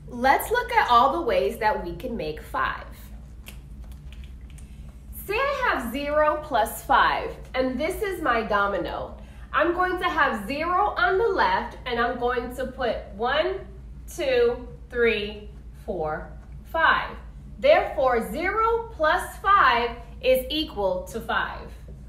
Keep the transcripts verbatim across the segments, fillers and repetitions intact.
Let's look at all the ways that we can make five. Say I have zero plus five, and this is my domino. I'm going to have zero on the left, and I'm going to put one, two, three, four, five. Therefore, zero plus five is equal to five.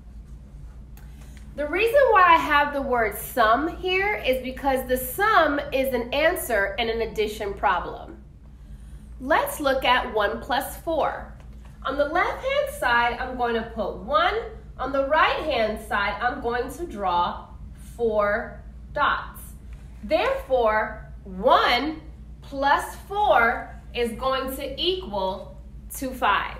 The reason why I have the word sum here is because the sum is an answer in an addition problem. Let's look at one plus four. On the left-hand side, I'm going to put one. On the right-hand side, I'm going to draw four dots. Therefore, one plus four is going to equal to five.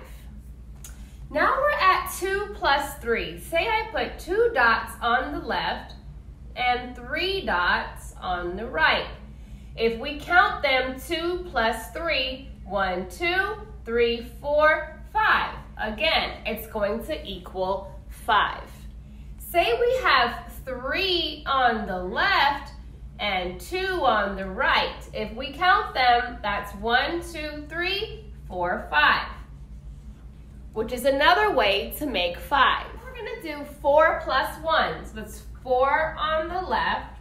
Now we're at two plus three. Say I put two dots on the left and three dots on the right. If we count them, two plus three, one, two, three, four, five. Again, it's going to equal five. Say we have three on the left and two on the right. If we count them, that's one, two, three, four, five, which is another way to make five. We're gonna do four plus one. So that's four on the left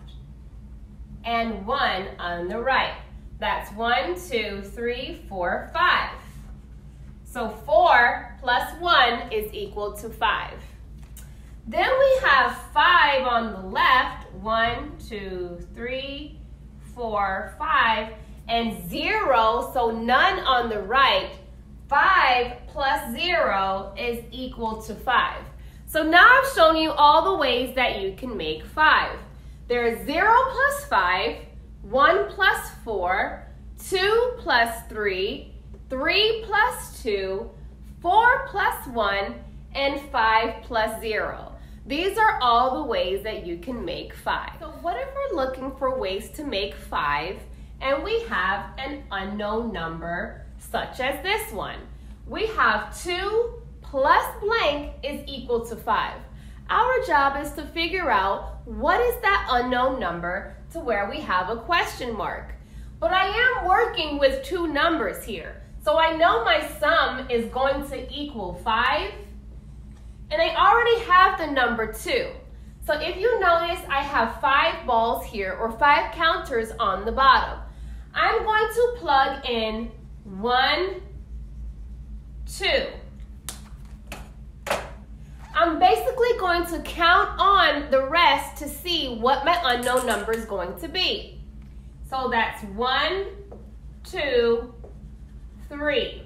and one on the right. That's one, two, three, four, five. So four plus one is equal to five. Then we have five on the left, one, two, three, four, five, and zero, so none on the right. Five plus zero is equal to five. So now I've shown you all the ways that you can make five. There is zero plus five, one plus four, two plus three, three plus two, four plus one, and five plus zero. These are all the ways that you can make five. So what if we're looking for ways to make five and we have an unknown number such as this one? We have two plus blank is equal to five. Our job is to figure out what is that unknown number to where we have a question mark. But I am working with two numbers here. So I know my sum is going to equal five, and I already have the number two. So if you notice, I have five balls here, or five counters on the bottom. I'm going to plug in one, two. I'm basically going to count on the rest to see what my unknown number is going to be. So that's one, two, three.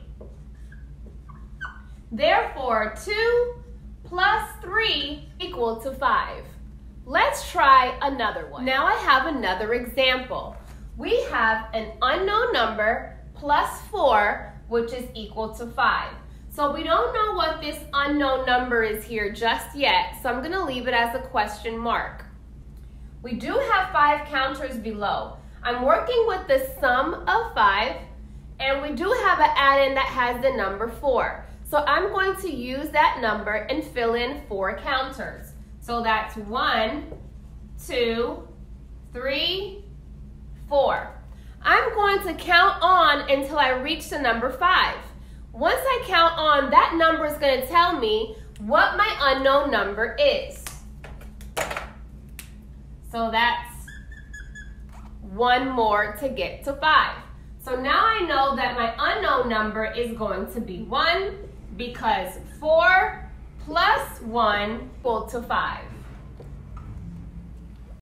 Therefore, two plus three equal to five. Let's try another one. Now I have another example. We have an unknown number plus four, which is equal to five. So we don't know what this unknown number is here just yet, so I'm going to leave it as a question mark. We do have five counters below. I'm working with the sum of five, and we do have an add-in that has the number four. So I'm going to use that number and fill in four counters. So that's one, two, three, four. I'm going to count on until I reach the number five. Once I count on, that number is going to tell me what my unknown number is. So that's one more to get to five. So now I know that my unknown number is going to be one, because four plus one equal to five.